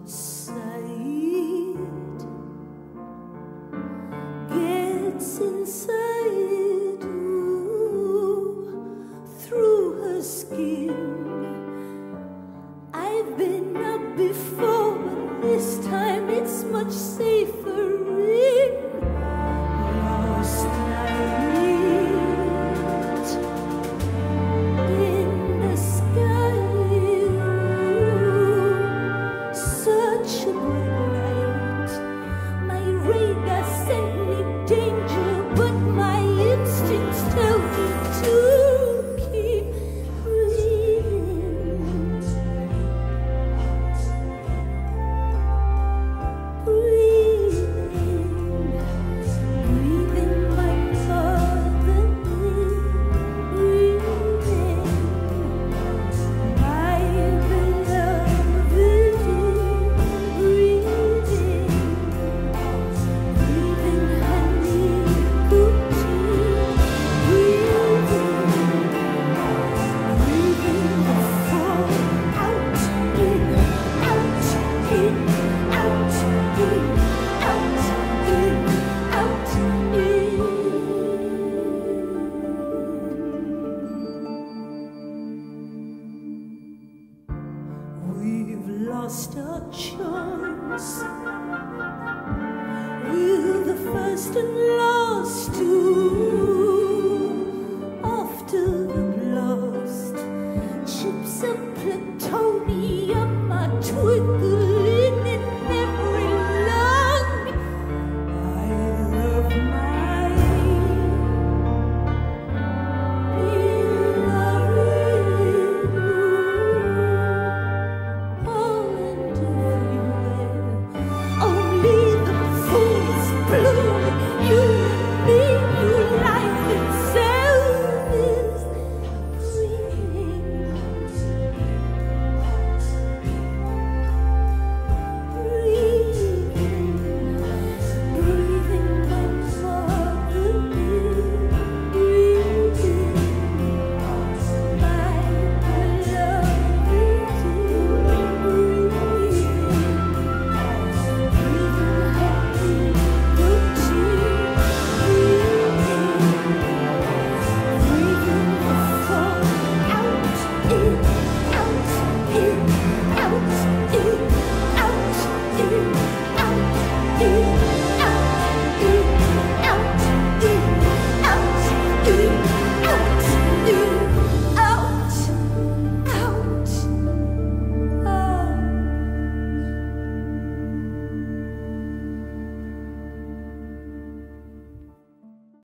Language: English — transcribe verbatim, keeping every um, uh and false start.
gets inside, ooh, through her skin. I've been up before, but this time it's much safer in lost night in the sky. Ooh, such a bright light. My radar sent me danger, but my instincts tell me to keep breathing. Breathing, breathing my mother in, breathing my beloved in, breathing, breathing honey coochie, breathing, breathing the fall out, in, out, in, out, in, out, in, out, in. We've lost our chance. We're the first and last to